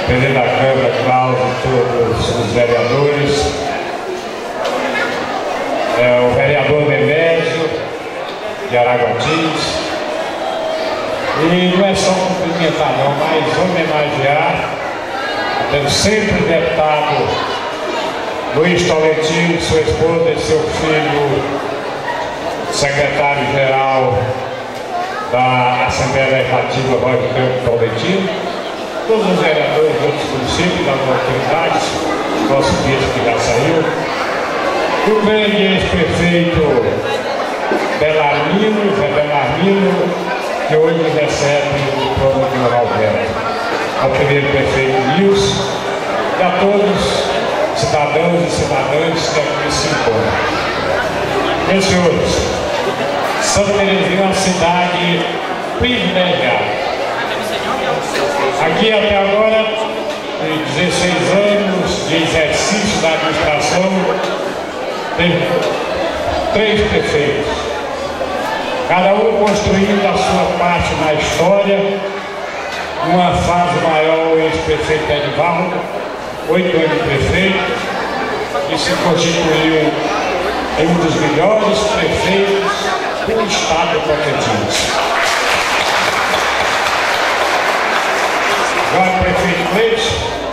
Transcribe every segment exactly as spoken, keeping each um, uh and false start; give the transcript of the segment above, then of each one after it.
presidente da Câmara, Cláudio, todos os vereadores, é, o vereador Nemésio de Araguatins. E não é só cumprimentar não, mas homenagear, tendo sempre o deputado Luiz Tolentino, sua esposa e seu filho, secretário-geral da Assembleia Legislativa, Roger Campos Tolentino, todos os vereadores de outros municípios, das autoridades, nosso bispo que já saiu, o grande ex-prefeito Belarmino, Zé Belarmino, que hoje recebe o diploma de Alberto, ao primeiro prefeito Nilson, e a todos cidadãos e cidadãs que aqui se encontram. Meus senhores, Santa Terezinha é uma cidade privilegiada. Aqui até agora, em dezesseis anos de exercício da administração, tem três prefeitos, cada um construindo a sua parte na história. Uma fase maior, o ex-prefeito Edivaldo, oito anos de prefeito, e se constituiu em um dos melhores prefeitos do estado do Tocantins. Agora o prefeito Cleiton,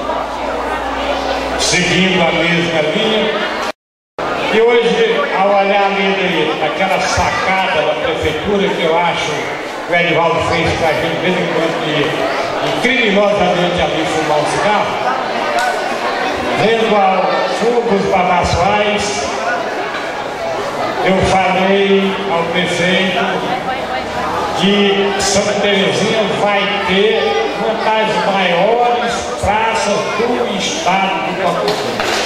seguindo a mesma linha, e hoje, ao olhar ali naquela sacada da prefeitura, que eu acho que o Edivaldo fez para a gente de vez em quando ir, e criminosamente ali fumar um cigarro, vendo ao fundo dos bagaçoais, eu falei ao prefeito que Santa Terezinha vai ter uma das maiores praças do estado do Tocantins.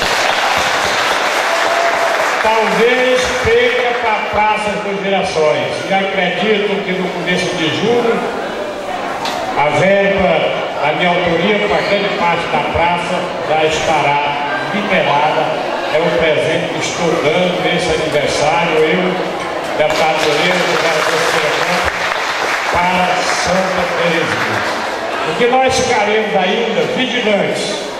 Talvez perca para a Praça das Gerações. E acredito que no começo de julho a verba, a minha autoria para grande parte da praça já estará liberada. É um presente que estou dando nesse aniversário, eu, deputado Moreira, governador Campos, para Santa Terezinha. Porque nós ficaremos ainda vigilantes,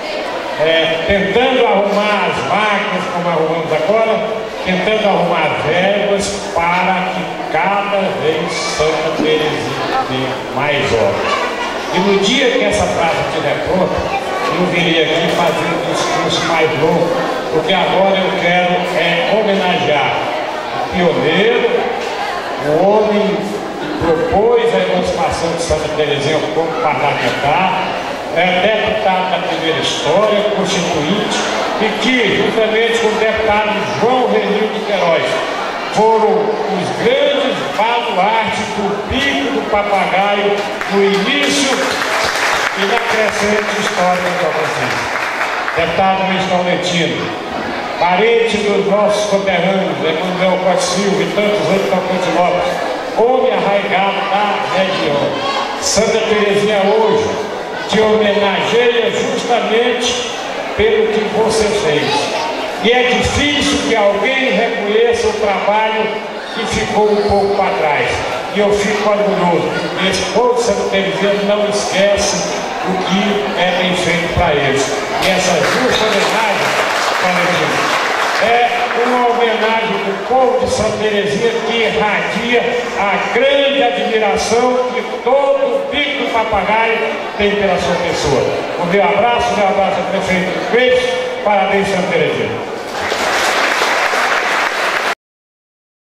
É, tentando arrumar as máquinas, como arrumamos agora, tentando arrumar verbas para que cada vez Santa Terezinha tenha mais obras. E no dia que essa praça estiver pronta, eu viria aqui fazer um discurso mais longo, porque agora eu quero é, homenagear o pioneiro, o homem que propôs a emancipação de Santa Terezinha como parlamentar, é deputado da primeira história, constituinte, e que, juntamente com o deputado João Renildo de Queiroz, foram os grandes baluartes do Pico do Papagaio no início e na crescente história do Tocantins. Deputado Luiz Tolentino, parente dos nossos conterrâneos, Emanuel Costa Silva e tantos outros tocantinópolis, homem arraigado da região. Santa Terezinha hoje te homenageia justamente pelo que você fez. E é difícil que alguém reconheça o trabalho que ficou um pouco para trás. E eu fico orgulhoso, porque esse povo de Santa Terezinha não esquece o que é bem feito para eles. E essa justa homenagem, Tolentino, é uma homenagem do povo de Santa Terezinha que irradia a grande admiração que todo o Pico do Papagaio tem pela sua pessoa. O meu abraço, meu abraço ao prefeito Cleiton, parabéns, Santa Terezinha.